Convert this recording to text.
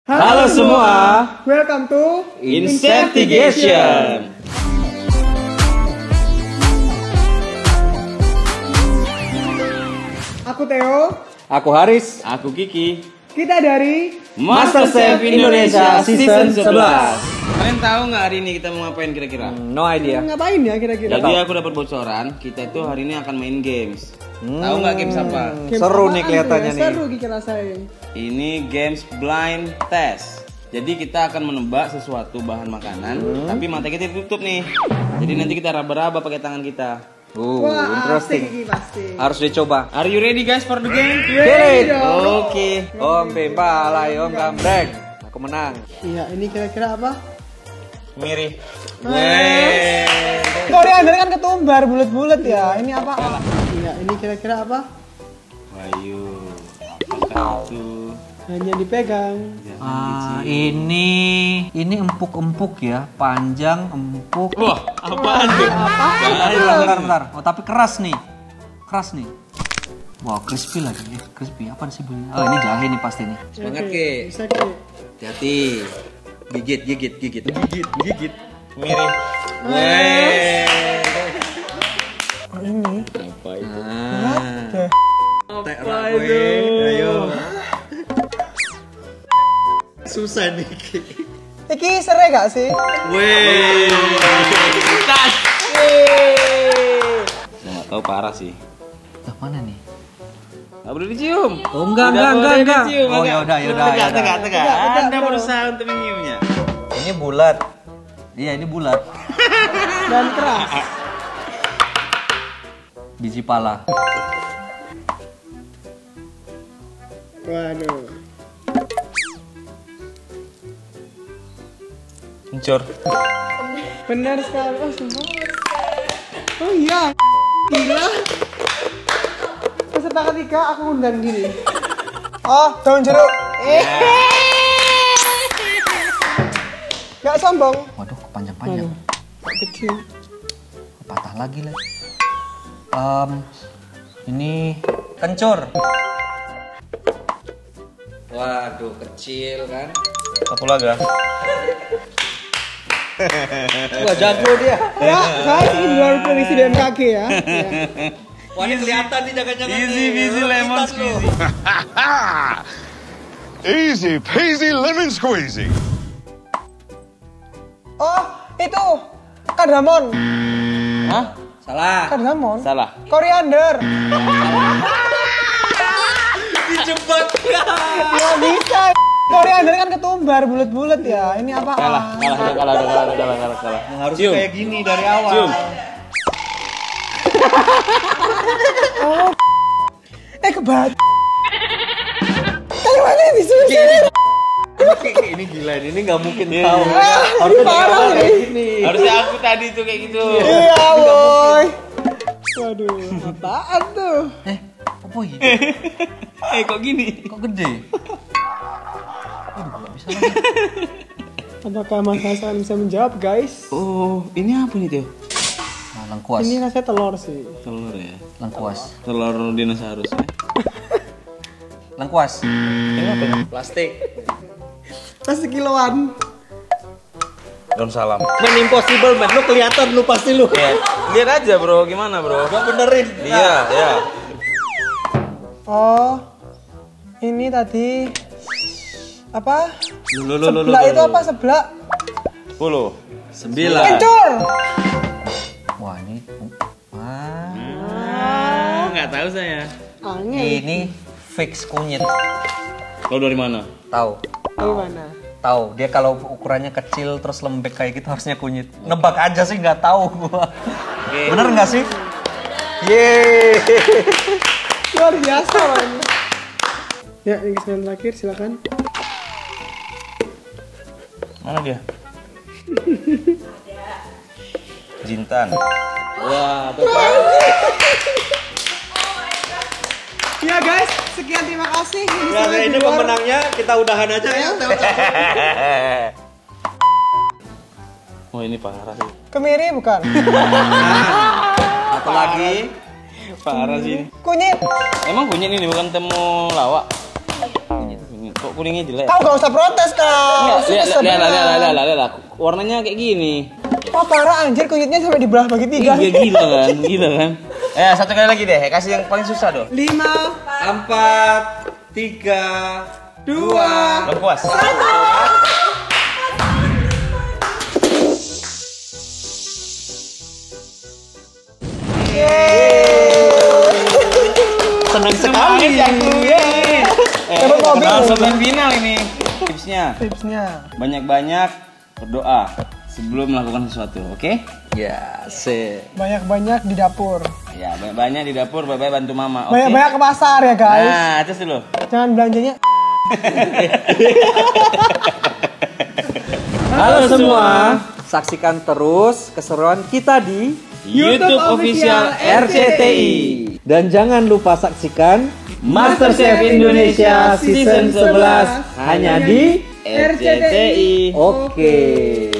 Halo semua, welcome to Investigation. Aku Theo, Aku Haris, Aku Kiki. kita dari MasterChef Indonesia Season 11. Kalian tahu nggak hari ini kita mau ngapain kira-kira? No idea. ngapain ya kira-kira? Jadi aku dapat bocoran, kita itu hari ini akan main games. Tahu nggak games apa? Game Seru apaan nih tuh kelihatannya ya? nih. Seru Kiki rasain. Ini games blind test. Jadi kita akan menebak sesuatu bahan makanan, tapi mata kita ditutup nih. Jadi nanti kita raba-raba pakai tangan kita. Wah, Interesting. asik Kiki pasti. Harus dicoba. Are you ready guys for the game? Get it. Oke. Om Bimba, Om Gambreng. Aku menang. Iya, ini kira-kira apa? Mirip. Koriander kan ketumbar bulat-bulat ya. Ini apa? Iya, ini kira-kira apa? Wayu. Apakah itu? Hanya dipegang. Ini empuk-empuk ya, panjang, empuk. Wah, apaan tuh? Bentar. Oh, tapi keras nih. Keras nih. Wah, crispy lagi. Crispy. Apa sih bunyinya? Oh, ini jahe nih pasti nih. Semangat Oke, Ki. bisa Ki. Hati-hati. Gigit. Mirip. Ini. Apa itu? Apa itu? Ayo. Susah nih. Iki seru gak sih? Weh. Tas. Saya nggak tahu parah sih. Lah mana nih? Nggak boleh dicium. Oh, enggak. Dicium, Oh, enggak. yaudah. Tegak. Anda berusaha untuk menyiumnya. Ini bulat. Iya, ini bulat. Dan keras. Biji pala. Waduh. Mencur. Benar sekali. Oh, semua. Oh iya. Gila. Peserta ketiga aku undang diri. Oh, daun jeruk. Gak sombong. Waduh, kepanjang-panjang. Kecil. Patah lagi lah. Ini kencur. Waduh, kecil kan. Satu lagi. Wah, jago dia. Ya, guys, ini luar prediksi BMKG ya. Wah, ini kelihatan nih jangan-jangan. Easy lemon squeezy. Easy peasy lemon squeezy. Oh, itu kardamon. Hah? Salah. Kardamon. Salah. Koriander. Dijebak. Gak bisa. Koriander kan ketumbar bulat-bulat ya. Ini apa? Kalah. Harus Cium. kayak gini dari awal. Cium. Oh. Kebat. Kali mana bisa sih? Ini gila, ini nggak mungkin tahu. Ini parah nih. Harusnya aku tadi tuh kayak gitu. Iya, boy. Waduh, apaan tuh? Apa ini? Kok gini? Kok gede? Aduh, nggak bisa lagi. Apakah Mas Hasan bisa menjawab, guys? Oh, ini apa nih tuh? Nah, lengkuas. Ini rasanya telur sih. Telur ya. Lengkuas. Telur dinosaurus ya. Lengkuas. Ini apa nih? Plastik. Tas sekiloan. Daun salam. Man, impossible man. Lu kelihatan lu pasti lu. Ya, lihat aja bro, gimana bro? Gak benerin. Iya. Oh, ini tadi apa? Lu. Seblak itu apa seblak? 10. 9. Kencur. Wah, ini. Nggak tahu saya. Angin. Ini fix kunyit. Lo dari mana? Tahu. Dari mana? Tahu. Dia kalau ukurannya kecil terus lembek kayak gitu harusnya kunyit. Nebak aja sih nggak tahu gua. Bener nggak sih? Yeay. Luar biasa, man. Ya, ini kesempatan terakhir, silakan. Mana dia? Jintan. Wah, Ya guys, sekian terima kasih. ya, ini pemenangnya kita udahan aja ya. Oh ini parah sih. Kemiri bukan? Satu lagi. Parah sih. Kunyit. Emang kunyit ini bukan temu lawak? Kunyit. Kok kuningnya jelek? Kau gak usah protes kau. Lihat. Warnanya kayak gini. Oh parah anjir, kulitnya sampai dibelah bagi 3. Iya gila kan. Satu kali lagi deh, kasih yang paling susah dong. 5, 4, 3, 2, lepas. Senang sekali aku. Dapat mobil. Sebelum final ini. Tipsnya, banyak-banyak berdoa sebelum melakukan sesuatu, oke? Ya, sih. Banyak-banyak di dapur. Ya, banyak-banyak di dapur, banyak bantu mama, oke? Banyak-banyak ke pasar ya guys. Nah, terus dulu. Jangan belanjanya. Halo semua, saksikan terus keseruan kita di YouTube official RCTI. Dan jangan lupa saksikan MasterChef Indonesia Season 11 hanya di RCTI. Oke.